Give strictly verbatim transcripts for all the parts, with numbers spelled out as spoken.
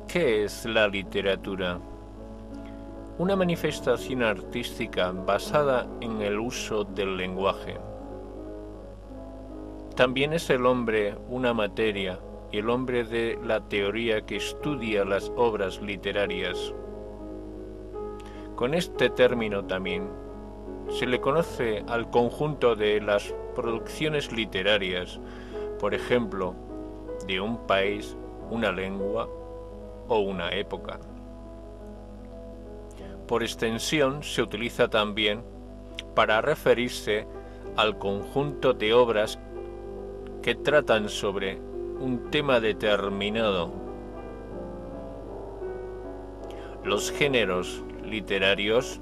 ¿Qué es la literatura? Una manifestación artística basada en el uso del lenguaje. También es el hombre una materia y el hombre de la teoría que estudia las obras literarias. Con este término también se le conoce al conjunto de las producciones literarias, por ejemplo, de un país, una lengua o una época. Por extensión se utiliza también para referirse al conjunto de obras que tratan sobre un tema determinado. Los géneros literarios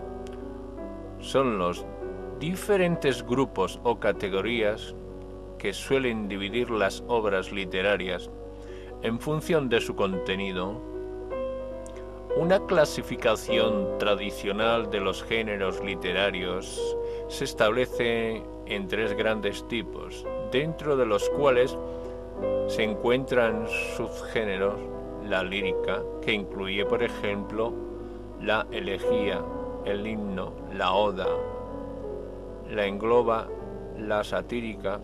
son los diferentes grupos o categorías que suelen dividir las obras literarias en función de su contenido. Una clasificación tradicional de los géneros literarios se establece en tres grandes tipos, dentro de los cuales se encuentran subgéneros: la lírica, que incluye, por ejemplo, la elegía, el himno, la oda; la engloba la satírica,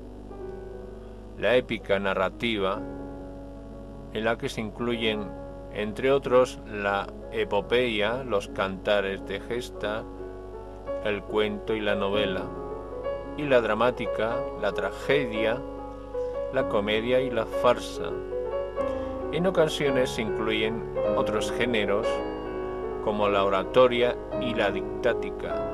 la épica narrativa, en la que se incluyen, entre otros, la epopeya, los cantares de gesta, el cuento y la novela; y la dramática, la tragedia, la comedia y la farsa. En ocasiones se incluyen otros géneros, como la oratoria y la dictática.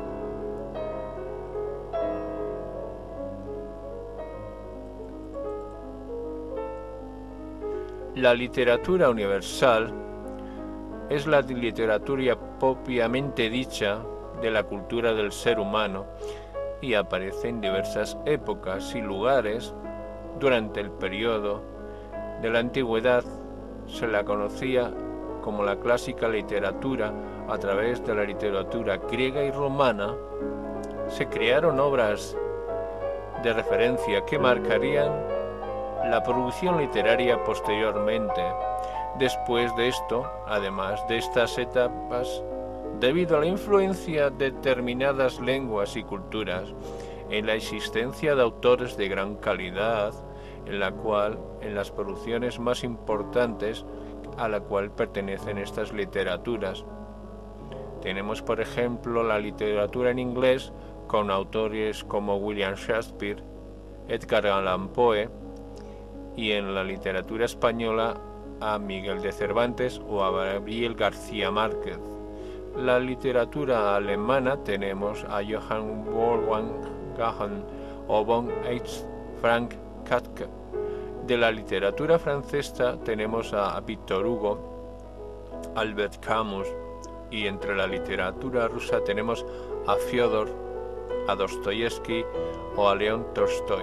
La literatura universal es la literatura propiamente dicha de la cultura del ser humano y aparece en diversas épocas y lugares. Durante el periodo de la antigüedad se la conocía como la clásica literatura. A través de la literatura griega y romana se crearon obras de referencia que marcarían la producción literaria posteriormente. Después de esto, además de estas etapas, debido a la influencia de determinadas lenguas y culturas, en la existencia de autores de gran calidad, en la cual, en las producciones más importantes a la cual pertenecen estas literaturas, tenemos, por ejemplo, la literatura en inglés con autores como William Shakespeare, Edgar Allan Poe, y en la literatura española a Miguel de Cervantes o a Gabriel García Márquez. La literatura alemana tenemos a Johann Wolfgang Goethe o von H. Frank Kafka. De la literatura francesa tenemos a Victor Hugo, Albert Camus, y entre la literatura rusa tenemos a Fyodor, a Dostoyevsky o a León Tolstoy.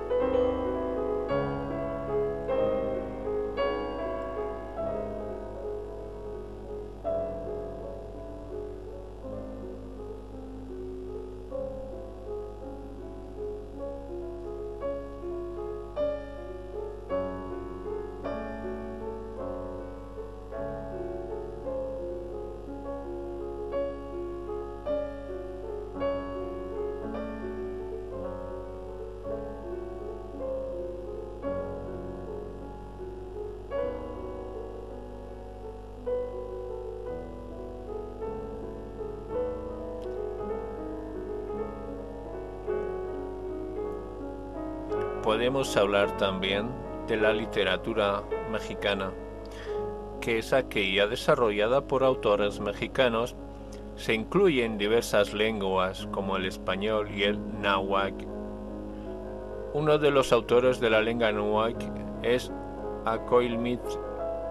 Podemos hablar también de la literatura mexicana, que es aquella desarrollada por autores mexicanos. Se incluyen diversas lenguas como el español y el náhuatl. Uno de los autores de la lengua náhuatl es Acolmitl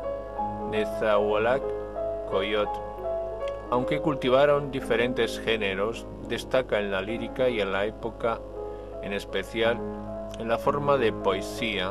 Nezahualcóyotl. Aunque cultivaron diferentes géneros, destaca en la lírica y en la época, en especial en la forma de poesía.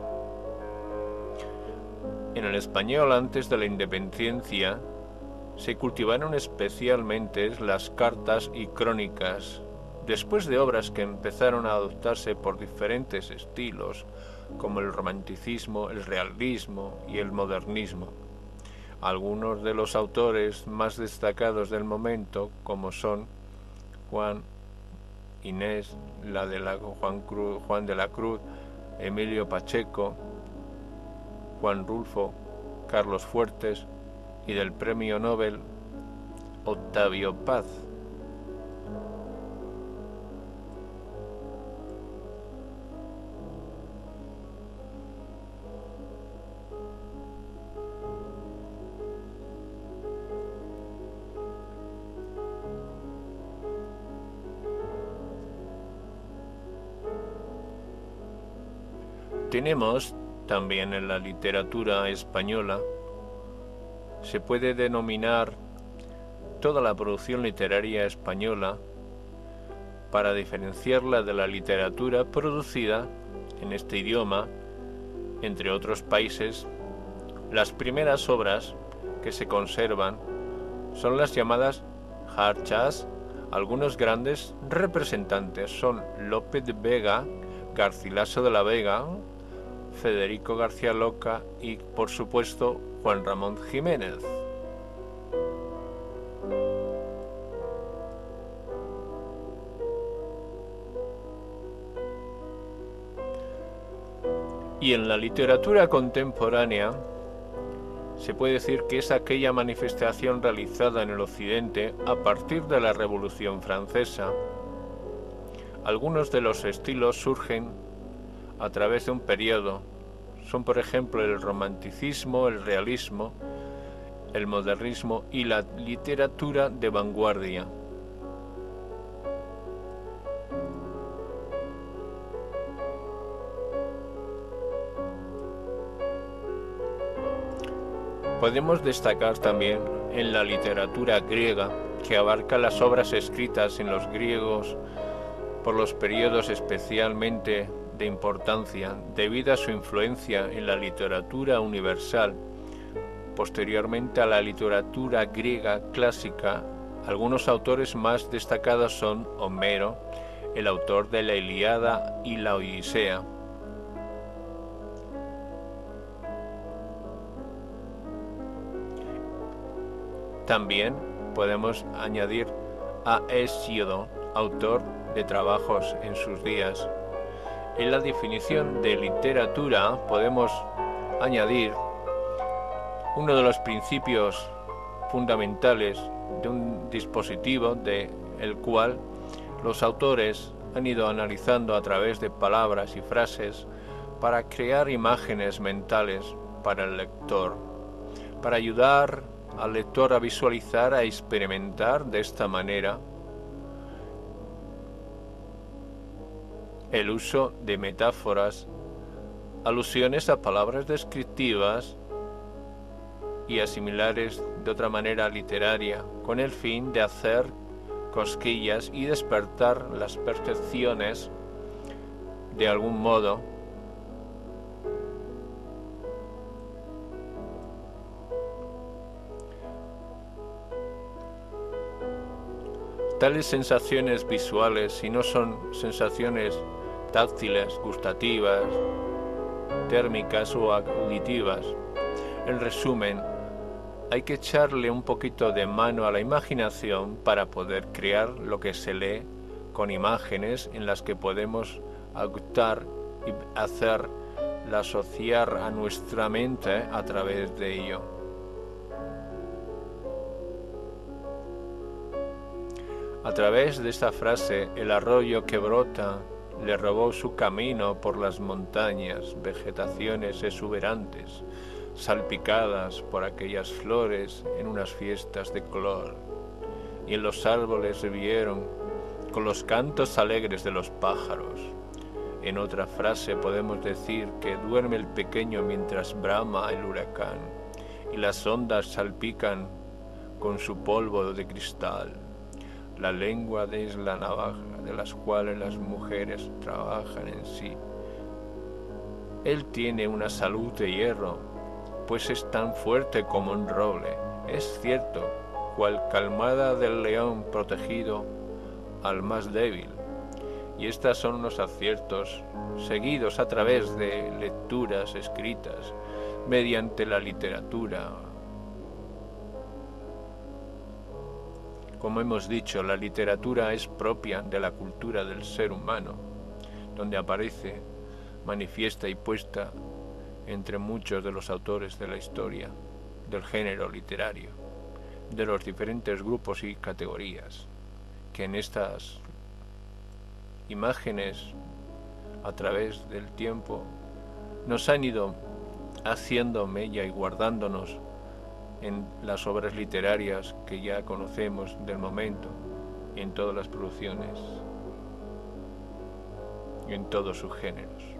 En el español, antes de la independencia, se cultivaron especialmente las cartas y crónicas. Después de obras que empezaron a adoptarse por diferentes estilos, como el romanticismo, el realismo y el modernismo. Algunos de los autores más destacados del momento, como son Juan Inés, la de la, Juan, Cruz, Juan de la Cruz, Emilio Pacheco, Juan Rulfo, Carlos Fuertes y del premio Nobel Octavio Paz. Tenemos también en la literatura española, se puede denominar toda la producción literaria española para diferenciarla de la literatura producida en este idioma, entre otros países. Las primeras obras que se conservan son las llamadas jarchas. Algunos grandes representantes son Lope de Vega, Garcilaso de la Vega, Federico García Lorca y, por supuesto, Juan Ramón Jiménez. Y en la literatura contemporánea se puede decir que es aquella manifestación realizada en el Occidente a partir de la Revolución Francesa. Algunos de los estilos surgen a través de un periodo. Son, por ejemplo, el romanticismo, el realismo, el modernismo y la literatura de vanguardia. Podemos destacar también en la literatura griega, que abarca las obras escritas en los griegos por los periodos especialmente de importancia debido a su influencia en la literatura universal. Posteriormente a la literatura griega clásica, algunos autores más destacados son Homero, el autor de la Ilíada y la Odisea. También podemos añadir a Hesíodo, autor de trabajos en sus días. En la definición de literatura podemos añadir uno de los principios fundamentales de un dispositivo de el cual los autores han ido analizando a través de palabras y frases para crear imágenes mentales para el lector, para ayudar al lector a visualizar, a experimentar de esta manera el uso de metáforas, alusiones a palabras descriptivas y a similares de otra manera literaria, con el fin de hacer cosquillas y despertar las percepciones de algún modo. Tales sensaciones visuales, si no son sensaciones táctiles, gustativas, térmicas o auditivas. En resumen, hay que echarle un poquito de mano a la imaginación para poder crear lo que se lee con imágenes en las que podemos actuar y hacer asociar a nuestra mente a través de ello. A través de esta frase, el arroyo que brota le robó su camino por las montañas, vegetaciones exuberantes, salpicadas por aquellas flores en unas fiestas de color, y en los árboles se vieron con los cantos alegres de los pájaros. En otra frase podemos decir que duerme el pequeño mientras brama el huracán, y las ondas salpican con su polvo de cristal. La lengua es la navaja de las cuales las mujeres trabajan en sí. Él tiene una salud de hierro, pues es tan fuerte como un roble. Es cierto, cual calmada del león protegido al más débil, Y estas son unos aciertos seguidos a través de lecturas escritas mediante la literatura. Como hemos dicho, la literatura es propia de la cultura del ser humano, donde aparece, manifiesta y puesta entre muchos de los autores de la historia, del género literario, de los diferentes grupos y categorías, que en estas imágenes, a través del tiempo, nos han ido haciendo mella y guardándonos en las obras literarias que ya conocemos del momento, y en todas las producciones, y en todos sus géneros.